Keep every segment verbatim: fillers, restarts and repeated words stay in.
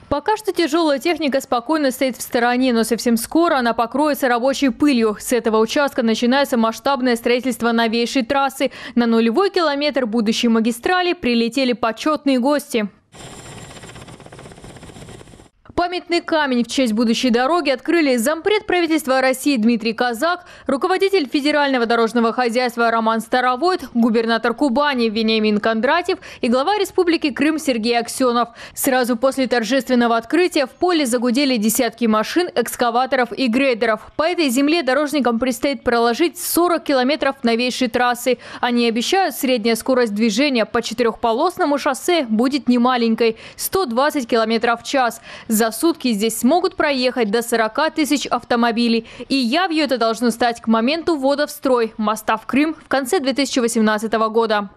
Пока что тяжелая техника спокойно стоит в стороне, но совсем скоро она покроется рабочей пылью. С этого участка начинается масштабное строительство новейшей трассы. На нулевой километр будущей магистрали прилетели почетные гости. Памятный камень в честь будущей дороги открыли зампред правительства России Дмитрий Казак, руководитель федерального дорожного хозяйства Роман Старовойт, губернатор Кубани Вениамин Кондратьев и глава Республики Крым Сергей Аксенов. Сразу после торжественного открытия в поле загудели десятки машин, экскаваторов и грейдеров. По этой земле дорожникам предстоит проложить сорок километров новейшей трассы. Они обещают, средняя скорость движения по четырехполосному шоссе будет немаленькой – сто двадцать километров в час. За сутки здесь смогут проехать до сорока тысяч автомобилей. И явью это должно стать к моменту ввода в строй моста в Крым в конце две тысячи восемнадцатого года.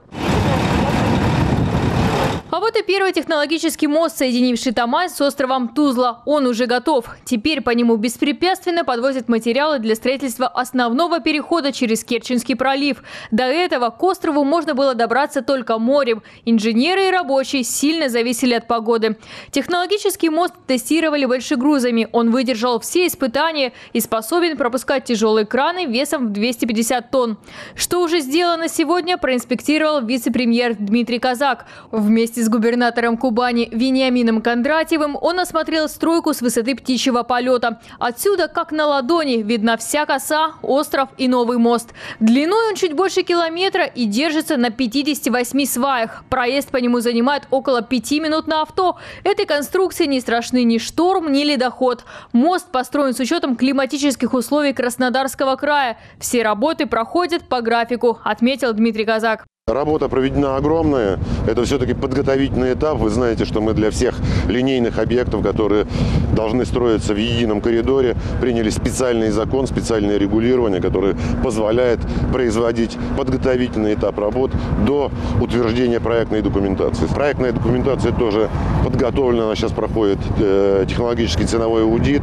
А вот и первый технологический мост, соединивший Тамань с островом Тузла. Он уже готов. Теперь по нему беспрепятственно подвозят материалы для строительства основного перехода через Керченский пролив. До этого к острову можно было добраться только морем. Инженеры и рабочие сильно зависели от погоды. Технологический мост тестировали большегрузами. Он выдержал все испытания и способен пропускать тяжелые краны весом в двести пятьдесят тонн. Что уже сделано сегодня, проинспектировал вице-премьер Дмитрий Казак. Вместе с губернатором Кубани Вениамином Кондратьевым он осмотрел стройку с высоты птичьего полета. Отсюда, как на ладони, видна вся коса, остров и новый мост. Длиной он чуть больше километра и держится на пятидесяти восьми сваях. Проезд по нему занимает около пяти минут на авто. Этой конструкции не страшны ни шторм, ни ледоход. Мост построен с учетом климатических условий Краснодарского края. Все работы проходят по графику, отметил Дмитрий Казак. Работа проведена огромная. Это все-таки подготовительный этап. Вы знаете, что мы для всех линейных объектов, которые должны строиться в едином коридоре, приняли специальный закон, специальное регулирование, которое позволяет производить подготовительный этап работ до утверждения проектной документации. Проектная документация тоже подготовлена. Она сейчас проходит технологический ценовой аудит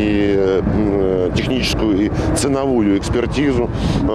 и техническую и ценовую экспертизу.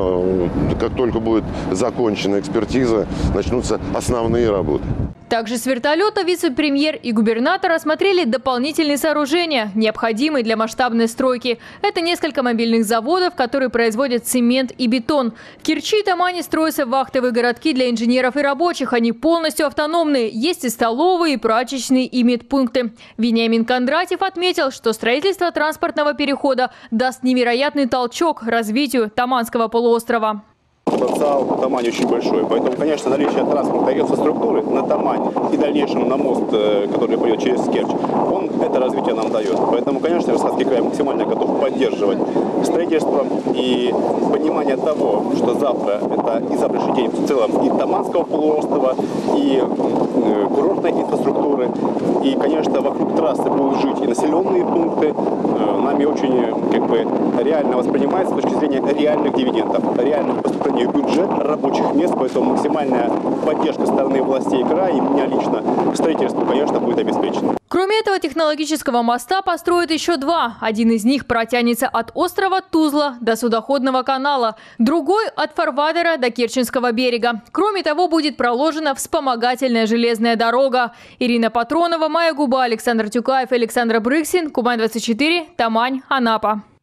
Как только будет закончена экспертиза, начнутся основные работы. Также с вертолета вице-премьер и губернатор осмотрели дополнительные сооружения, необходимые для масштабной стройки. Это несколько мобильных заводов, которые производят цемент и бетон. В Керчи и Тамани строятся вахтовые городки для инженеров и рабочих. Они полностью автономные. Есть и столовые, и прачечные, и медпункты. Вениамин Кондратьев отметил, что строительство транспортного перехода даст невероятный толчок развитию Таманского полуострова. Потенциал на Тамане очень большой. Поэтому, конечно, наличие транспортной инфраструктуры на Тамань и дальнейшем на мост, который пойдет через Керчь, он это развитие нам дает. Поэтому, конечно, Краснодарский край максимально готов поддерживать строительство и понимание того, что завтра это и завтрашний день в целом и Таманского полуострова, и курортной инфраструктуры. И, конечно, вокруг трассы будут жить и населенные пункты. Нами очень как бы реально воспринимается с точки зрения реальных дивидендов, реальных поступлений в бюджет, рабочих мест. Поэтому максимальная поддержка стороны властей края и меня лично к строительству, конечно, будет обеспечена. Кроме этого технологического моста построят еще два. Один из них протянется от острова Тузла до судоходного канала, другой – от Фарватера до Керченского берега. Кроме того, будет проложена вспомогательная железная дорога. Ирина Патронова, Майя Губа, Александр Тюкаев, Александр Брыксин, Кубань двадцать четыре, Тамань, Анапа.